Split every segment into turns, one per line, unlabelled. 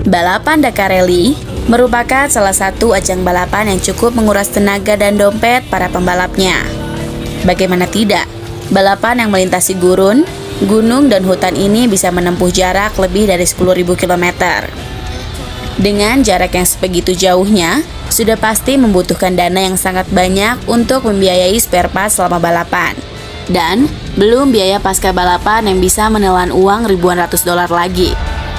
Balapan Dakar Rally merupakan salah satu ajang balapan yang cukup menguras tenaga dan dompet para pembalapnya. Bagaimana tidak, balapan yang melintasi gurun, gunung, dan hutan ini bisa menempuh jarak lebih dari 10.000 km. Dengan jarak yang sebegitu jauhnya, sudah pasti membutuhkan dana yang sangat banyak untuk membiayai spare part selama balapan. Dan belum biaya pasca balapan yang bisa menelan uang ribuan ratus dolar lagi.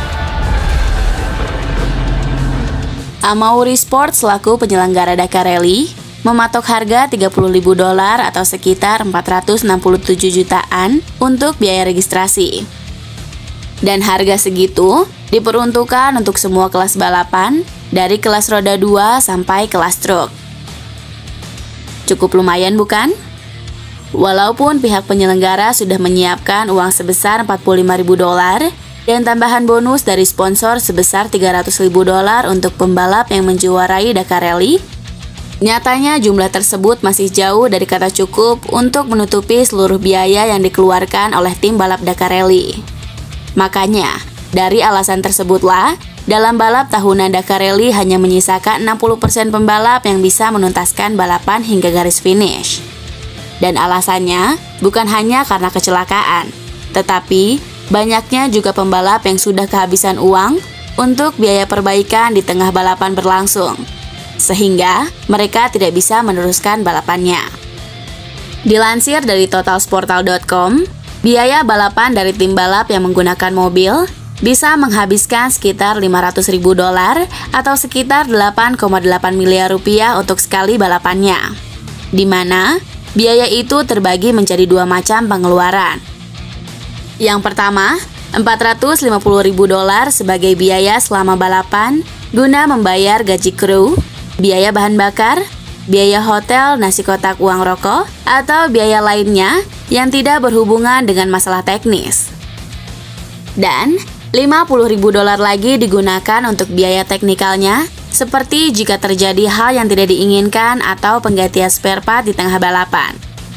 Amaury Sport selaku penyelenggara Dakar Rally mematok harga 30.000 dolar atau sekitar 467 jutaan untuk biaya registrasi. Dan harga segitu diperuntukkan untuk semua kelas balapan dari kelas roda 2 sampai kelas truk. Cukup lumayan bukan? Walaupun pihak penyelenggara sudah menyiapkan uang sebesar 45.000 dolar dan tambahan bonus dari sponsor sebesar 300.000 dolar untuk pembalap yang menjuarai Dakar Rally, nyatanya jumlah tersebut masih jauh dari kata cukup untuk menutupi seluruh biaya yang dikeluarkan oleh tim balap Dakar Rally. Makanya, dari alasan tersebutlah, dalam balap tahunan Dakar Rally hanya menyisakan 60% pembalap yang bisa menuntaskan balapan hingga garis finish. Dan alasannya bukan hanya karena kecelakaan, tetapi banyaknya juga pembalap yang sudah kehabisan uang untuk biaya perbaikan di tengah balapan berlangsung, sehingga mereka tidak bisa meneruskan balapannya. Dilansir dari totalsportal.com, biaya balapan dari tim balap yang menggunakan mobil bisa menghabiskan sekitar 500.000 dolar atau sekitar 8,8 miliar rupiah untuk sekali balapannya, di mana biaya itu terbagi menjadi dua macam pengeluaran. Yang pertama, 450.000 dolar sebagai biaya selama balapan guna membayar gaji kru, biaya bahan bakar, biaya hotel, nasi kotak, uang rokok, atau biaya lainnya yang tidak berhubungan dengan masalah teknis. Dan 50.000 dolar lagi digunakan untuk biaya teknikalnya, seperti jika terjadi hal yang tidak diinginkan atau penggantian spare part di tengah balapan.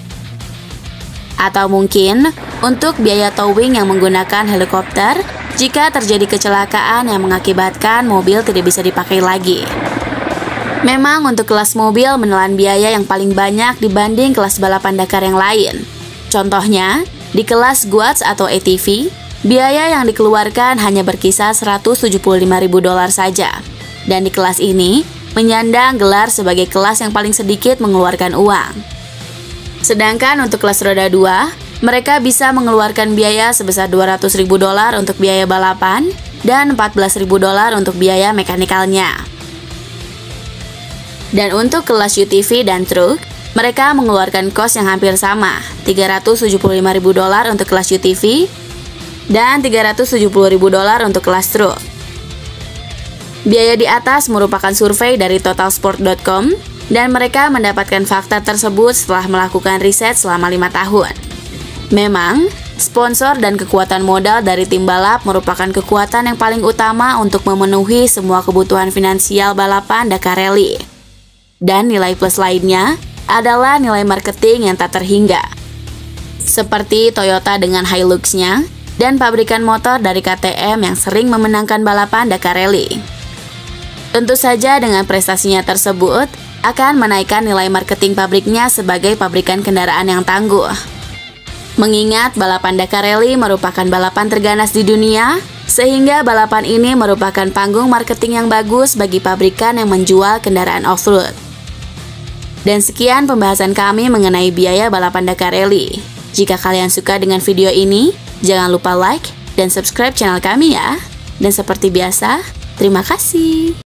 Atau mungkin untuk biaya towing yang menggunakan helikopter jika terjadi kecelakaan yang mengakibatkan mobil tidak bisa dipakai lagi. Memang untuk kelas mobil menelan biaya yang paling banyak dibanding kelas balapan Dakar yang lain. Contohnya, di kelas Guats atau ATV, biaya yang dikeluarkan hanya berkisar 175.000 dolar saja. Dan di kelas ini, menyandang gelar sebagai kelas yang paling sedikit mengeluarkan uang. Sedangkan untuk kelas roda 2, mereka bisa mengeluarkan biaya sebesar 200.000 dolar untuk biaya balapan dan 14.000 dolar untuk biaya mekanikalnya. Dan untuk kelas UTV dan truk, mereka mengeluarkan kos yang hampir sama, 375.000 dolar untuk kelas UTV dan 370.000 dolar untuk kelas truk. Biaya di atas merupakan survei dari totalsport.com dan mereka mendapatkan fakta tersebut setelah melakukan riset selama 5 tahun. Memang, sponsor dan kekuatan modal dari tim balap merupakan kekuatan yang paling utama untuk memenuhi semua kebutuhan finansial balapan Dakar Rally. Dan nilai plus lainnya adalah nilai marketing yang tak terhingga. Seperti Toyota dengan Hilux-nya dan pabrikan motor dari KTM yang sering memenangkan balapan Dakar Rally. Tentu saja dengan prestasinya tersebut akan menaikkan nilai marketing pabriknya sebagai pabrikan kendaraan yang tangguh. Mengingat balapan Dakar Rally merupakan balapan terganas di dunia, sehingga balapan ini merupakan panggung marketing yang bagus bagi pabrikan yang menjual kendaraan off-road. Dan sekian pembahasan kami mengenai biaya balapan Dakar Rally. Jika kalian suka dengan video ini, jangan lupa like dan subscribe channel kami ya. Dan seperti biasa, terima kasih.